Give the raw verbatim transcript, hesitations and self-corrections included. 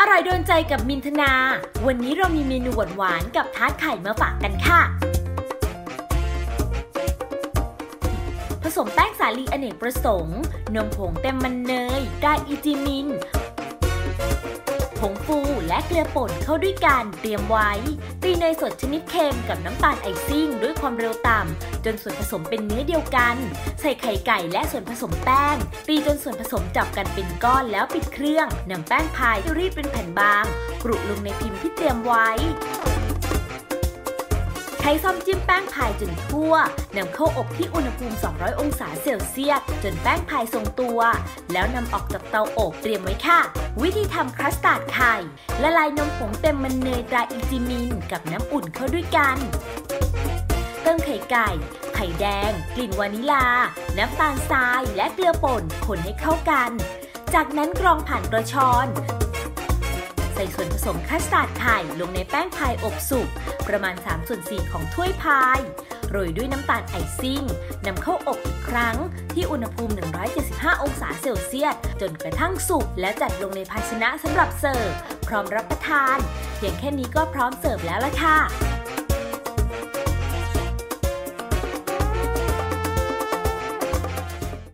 อร่อยโดนใจกับมินธนา วันนี้เรามีเมนูหวานๆกับทาร์ตไข่มาฝากกันค่ะผสมแป้งสาลีอเนกประสงค์นมผงเต็มมันเนยไดอีจิมินผงฟูและเกลือป่นเข้าด้วยกันเตรียมไว้ตีเนยสดชนิดเค็มกับน้ำตาลไอซิ่งด้วยความเร็วต่ำจนส่วนผสมเป็นเนื้อเดียวกันใส่ไข่ไก่และส่วนผสมแป้งตีจนส่วนผสมจับกันเป็นก้อนแล้วปิดเครื่องนำแป้งพายรีดเป็นแผ่นบางกรุลงในพิมพ์ที่เตรียมไว้ใช้ซ่อมจิ้มแป้งพายจนทั่วนำเข้าอบที่อุณหภูมิสองร้อยองศาเซลเซียสจนแป้งพายทรงตัวแล้วนำออกจากเตาอบเตรียมไว้ค่ะวิธีทำคัสตาร์ดไข่ละลายนมผงเต็มมันเนยตราอีจิมินกับน้ำอุ่นเข้าด้วยกันเติมไข่ไก่ไข่แดงกลิ่นวานิลาน้ำตาลทรายและเกลือป่นคนให้เข้ากันจากนั้นกรองผ่านกระชอนใส่ส่วนผสมคัสตาร์ดไข่ลงในแป้งพายอบสุกประมาณสามส่วนสี่ของถ้วยพายโรยด้วยน้ำตาลไอซิ่งนำเข้าอบอีกครั้งที่อุณหภูมิหนึ่งร้อยเจ็ดสิบห้าองศาเซลเซียสจนกระทั่งสุกแล้วจัดลงในภาชนะสำหรับเสิร์ฟพร้อมรับประทานเพียงแค่นี้ก็พร้อมเสิร์ฟแล้วล่ะค่ะ